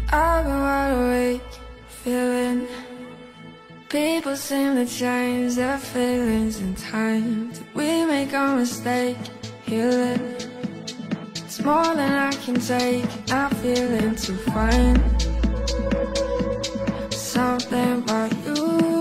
I've been wide awake, feeling. People seem to change their feelings in time. Did we make a mistake? Healing. It's more than I can take. I'm feeling too fine. Something about you.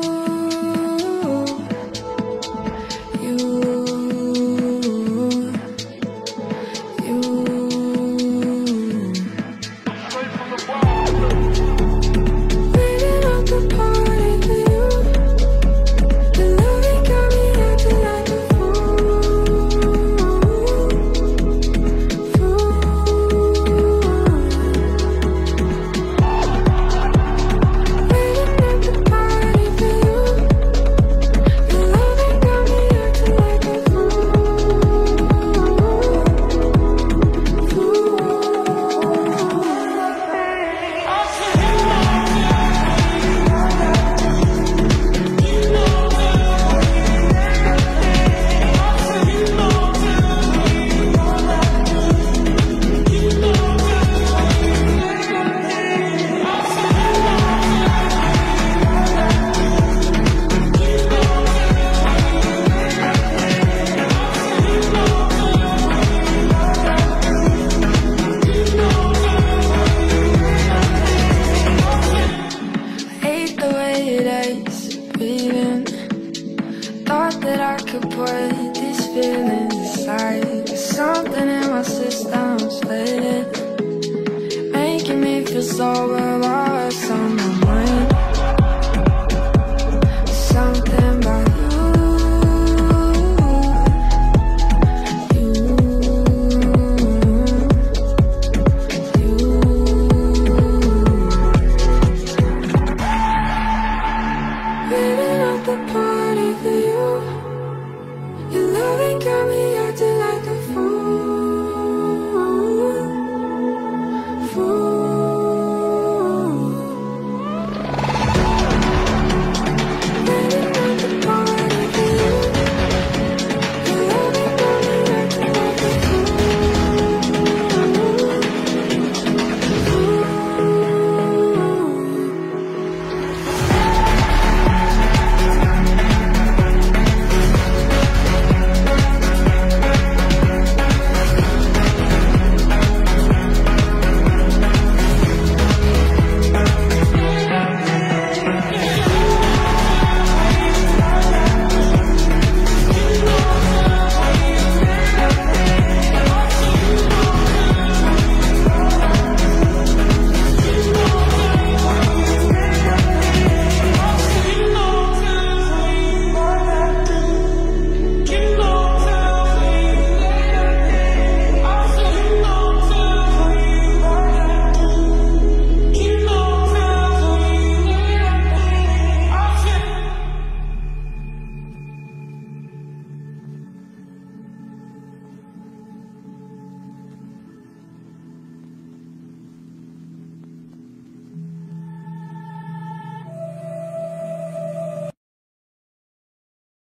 Thought that I could put these feelings aside. There's something in my system's fading, making me feel so alive.